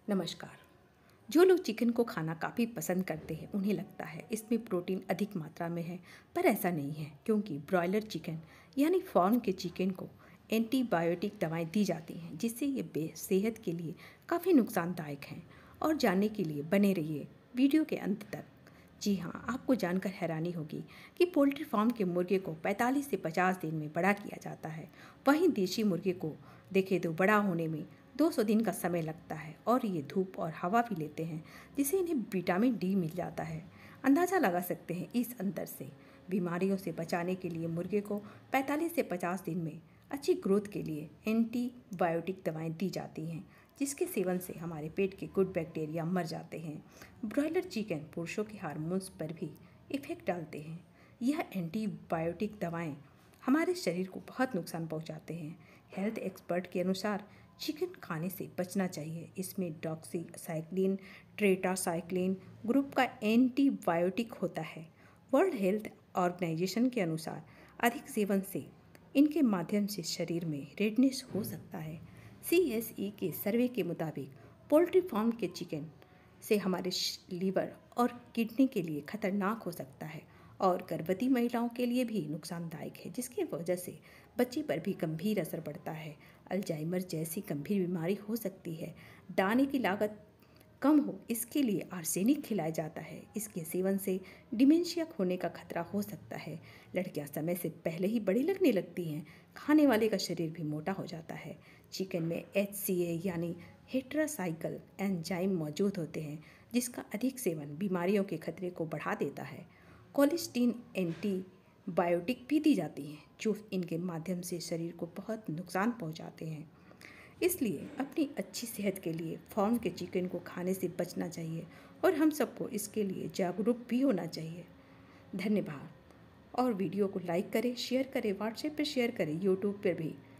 नमस्कार। जो लोग चिकन को खाना काफ़ी पसंद करते हैं उन्हें लगता है इसमें प्रोटीन अधिक मात्रा में है, पर ऐसा नहीं है क्योंकि ब्रॉयलर चिकन यानी फार्म के चिकन को एंटीबायोटिक दवाएं दी जाती हैं जिससे ये सेहत के लिए काफ़ी नुकसानदायक हैं। और जानने के लिए बने रहिए वीडियो के अंत तक। जी हाँ, आपको जानकर हैरानी होगी कि पोल्ट्री फार्म के मुर्गे को 45 से 50 दिन में बड़ा किया जाता है, वहीं देशी मुर्गे को देखें तो बड़ा होने में 200 दिन का समय लगता है और ये धूप और हवा भी लेते हैं जिससे इन्हें विटामिन डी मिल जाता है। अंदाज़ा लगा सकते हैं इस अंतर से। बीमारियों से बचाने के लिए मुर्गे को 45 से 50 दिन में अच्छी ग्रोथ के लिए एंटीबायोटिक दवाएं दी जाती हैं जिसके सेवन से हमारे पेट के गुड बैक्टीरिया मर जाते हैं। ब्रॉयलर चिकन पुरुषों के हार्मोन्स पर भी इफेक्ट डालते हैं। यह एंटीबायोटिक दवाएं हमारे शरीर को बहुत नुकसान पहुंचाते हैं। हेल्थ एक्सपर्ट के अनुसार चिकन खाने से बचना चाहिए। इसमें डॉक्सीसाइक्लिन टेट्रासाइक्लिन ग्रुप का एंटीबायोटिक होता है। वर्ल्ड हेल्थ ऑर्गेनाइजेशन के अनुसार अधिक सेवन से इनके माध्यम से शरीर में रेडनेस हो सकता है। CSE के सर्वे के मुताबिक पोल्ट्री फार्म के चिकन से हमारे लीवर और किडनी के लिए खतरनाक हो सकता है और गर्भवती महिलाओं के लिए भी नुकसानदायक है, जिसकी वजह से बच्चे पर भी गंभीर असर पड़ता है। अल्जाइमर जैसी गंभीर बीमारी हो सकती है। दाने की लागत कम हो इसके लिए आर्सेनिक खिलाया जाता है। इसके सेवन से डिमेंशिया होने का खतरा हो सकता है। लड़कियां समय से पहले ही बड़ी लगने लगती हैं। खाने वाले का शरीर भी मोटा हो जाता है। चिकन में HCA यानी हेट्रासाइकल एंजाइम मौजूद होते हैं जिसका अधिक सेवन बीमारियों के खतरे को बढ़ा देता है। कोलेस्टीन एंटीबायोटिक भी दी जाती हैं जो इनके माध्यम से शरीर को बहुत नुकसान पहुंचाते हैं। इसलिए अपनी अच्छी सेहत के लिए फार्म के चिकन को खाने से बचना चाहिए और हम सबको इसके लिए जागरूक भी होना चाहिए। धन्यवाद। और वीडियो को लाइक करें, शेयर करें, व्हाट्सएप पर शेयर करें, यूट्यूब पर भी।